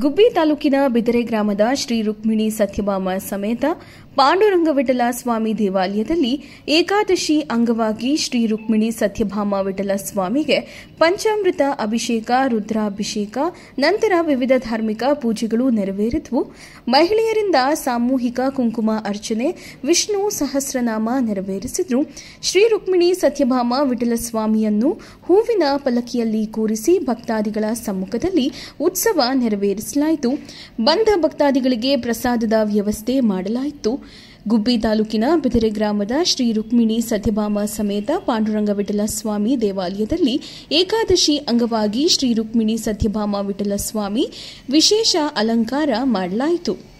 ಗುಬ್ಬಿ ತಾಲೂಕಿನ ಬಿದರೆ ಗ್ರಾಮದ ಶ್ರೀ ರುಕ್ಮಿಣಿ ಸತ್ಯಭಾಮ ಸಮೇತ ಪಾಂಡುರಂಗ ವಿಠಲ ಸ್ವಾಮಿ ದೇವಾಲಯದಲ್ಲಿ ಏಕಾದಶಿ ಅಂಗವಾಗಿ ಶ್ರೀ ರುಕ್ಮಿಣಿ ಸತ್ಯಭಾಮ ವಿಠಲ ಸ್ವಾಮಿಗೆ ಪಂಚಾಮೃತ ಅಭಿಷೇಕ, ರುದ್ರಾಭಿಷೇಕ ನಂತರ ವಿವಿಧ ಧಾರ್ಮಿಕ ಪೂಜೆಗಳು ನೆರವೇರಿದವು. ಮಹಿಳೆಯರಿಂದ ಸಾಮೂಹಿಕ ಕುಂಕುಮ ಅರ್ಚನೆ, ವಿಷ್ಣು ಸಹಸ್ರನಾಮ ನೆರವೇರಿಸಿದರು. ಶ್ರೀ ರುಕ್ಮಿಣಿ ಸತ್ಯಭಾಮ ವಿಠಲ ಸ್ವಾಮಿಯನ್ನು ಹೂವಿನ ಪಲ್ಲಕ್ಕಿಯಲ್ಲಿ ಕೂರಿಸಿ ಭಕ್ತಾದಿಗಳ ಸಮ್ಮುಖದಲ್ಲಿ ಉತ್ಸವ ನೆರವೇರಿಸಲಾಯಿತು. ಬಂದ ಭಕ್ತಾದಿಗಳಿಗೆ ಪ್ರಸಾದದ ವ್ಯವಸ್ಥೆ ಮಾಡಲಾಯಿತು. ಗುಬ್ಬಿ ತಾಲೂಕಿನ ಬಿದರೆ ಗ್ರಾಮದ ಶ್ರೀ ರುಕ್ಮಿಣಿ ಸತ್ಯಭಾಮ ಸಮೇತ ಪಾಂಡುರಂಗ ವಿಠಲ ಸ್ವಾಮಿ ದೇವಾಲಯದಲ್ಲಿ ಏಕಾದಶಿ ಅಂಗವಾಗಿ ಶ್ರೀ ರುಕ್ಮಿಣಿ ಸತ್ಯಭಾಮ ವಿಠಲ ಸ್ವಾಮಿ ವಿಶೇಷ ಅಲಂಕಾರ ಮಾಡಲಾಯಿತು.